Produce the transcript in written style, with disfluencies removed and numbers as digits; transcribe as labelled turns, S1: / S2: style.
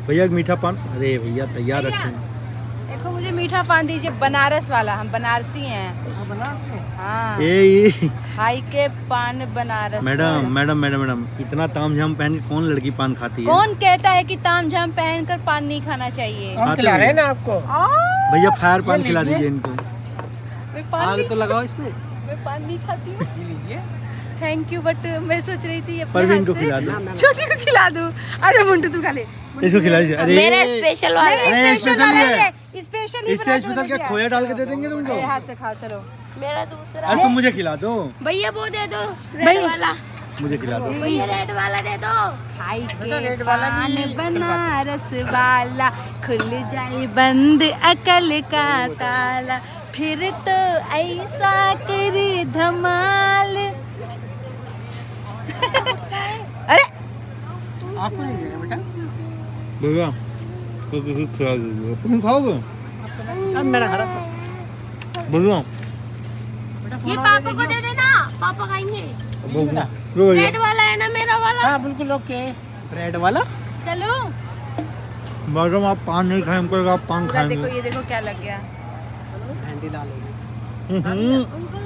S1: भैया मीठा पान, अरे भैया तैयार रखें।
S2: देखो मुझे मीठा पान दीजिए, बनारस वाला, हम बनारसी हैं।
S3: बनारसी?
S2: हाँ।
S1: ये
S2: खाई के पान Banaras.
S1: Madam madam madam madam, इतना तामझाम पहन के कौन लड़की पान खाती है?
S2: कौन कहता है कि तामझाम पहनकर पान नहीं खाना चाहिए?
S3: हम खिला रहे हैं ना आपको।
S1: भैया फायर पान खिला दीजिए इनको।
S2: मैं पान
S3: तो लगाओ इसमें।
S2: मैं पान नहीं खाती हूँ।
S3: लीजिए।
S2: थैंक यू, बट मैं सोच रही थी
S1: परवीन को खिला दो।
S2: छोटी को खिला दूं। अरे मुंटू तू खा ले।
S1: इसको खिला दीजिए। अरे
S4: मेरा स्पेशल वाला है।
S1: स्पेशल है।
S2: स्पेशल
S1: इससे स्पेशल क्या खोया डाल के दे देंगे तुमको?
S2: हाथ से खाओ चलो।
S4: मेरा दूसरा
S1: अरे तुम मुझे खिला दो।
S4: भैया वो दे दो रेड वाला।
S1: मुझे खिला दो।
S4: भैया रेड वाला दे दो।
S2: खाई के पान बनारस वाला, खुल जाए बंद अकल का ताला, फिर तो ऐसा करे धमाल। अरे
S3: आपको नहीं देना बेटा।
S1: भैया तो किसी खिला दीजिए। तुम खाओगे?
S3: अब मेरा हरा था।
S1: भैया
S4: ये पापा को दे देना, पापा खाएंगे।
S2: रेड वाला है ना मेरा वाला?
S3: हाँ बिल्कुल ओके। ब्रेड वाला।
S2: चलो
S1: मैडम आप पान नहीं खाएंगे, आप पान
S2: पूरा देखो,
S1: खाएंगे।
S2: ये देखो क्या लग गया।
S3: मेहंदी डालोगे।
S1: हम्म।